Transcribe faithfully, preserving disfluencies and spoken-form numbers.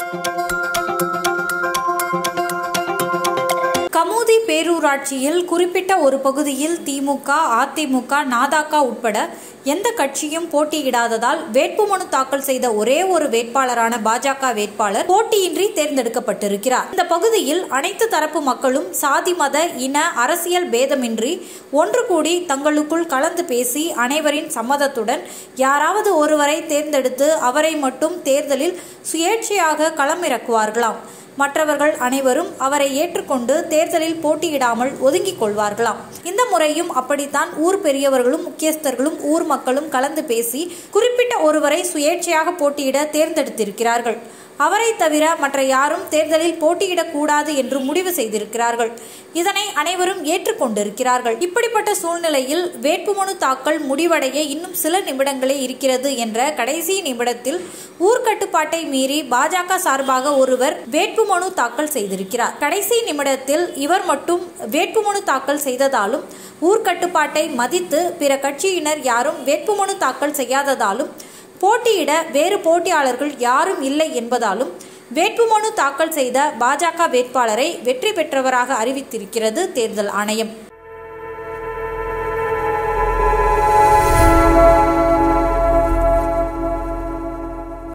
கமுதி பேரூராட்சியில் குறிப்பிட்ட ஒரு பகுதியில் திமுக, அதிமுக, நாதக உட்பட எந்த கட்சியும் போட்டியிடாததால் வேட்புமனு தாக்கல் செய்த ஒரே ஒரு வேட்பாளரான பாஜக வேட்பாளர் போட்டியின்றி தேர்ந்தெடுக்கப்பட்டிருக்கிறார். இந்த பகுதியில் அனைத்து தரப்பு மக்களும் சாதி, மத, இன, அரசியல் பேதமின்றி ஒன்று கூடி தங்களுக்குள் கலந்து பேசி அனைவரின் சம்மதத்துடன் யாராவது ஒருவரை தேர்ந்தெடுத்து அவரை மட்டும் தேர்தலில் சுயேட்சையாக களமிறக்குவார்களாம். மற்றவர்கள் அனைவரும் அவரை ஏற்றுக்கொண்டு தேர்தலில் போட்டியிடாமல் ஒதுங்கிக் கொள்வார்களாம். இந்த முறையும் அப்படித்தான் ஊர் பெரியவர்களும் முக்கியஸ்தர்களும் ஊர் மக்களும் கலந்து பேசி குறிப்பிட்ட ஒருவரை சுயேட்சையாக போட்டியிட தேர்ந்தெடுத்திருக்கிறார்கள். அவரை தவிர மற்ற யாரும் தேர்தலில் போட்டியிடக்கூடாது என்று முடிவு செய்திருக்கிறார்கள். இதனை அனைவரும் ஏற்றுக்கொண்டிருக்கிறார்கள். இப்படிப்பட்ட சூழ்நிலையில் வேட்புமனு தாக்கல் முடிவடைய இன்னும் சில நிமிடங்களே இருக்கிறது என்ற கடைசி நிமிடத்தில் ஊர்கட்டுப்பாட்டை மீறி பாஜக சார்பாக ஒருவர் வேட்புமனு தாக்கல் செய்திருக்கிறார். கடைசி நிமிடத்தில் இவர் மட்டும் வேட்புமனு தாக்கல் செய்ததாலும் ஊர்கட்டுப்பாட்டை மதித்து பிற கட்சியினர் யாரும் வேட்புமனு தாக்கல் செய்யாததாலும் போட்டியிட வேறு போட்டியாளர்கள் யாரும் இல்லை என்பதாலும் வேட்புமனு தாக்கல் செய்த பாஜக வேட்பாளரை வெற்றி பெற்றவராக அறிவித்திருக்கிறது தேர்தல் ஆணையம்.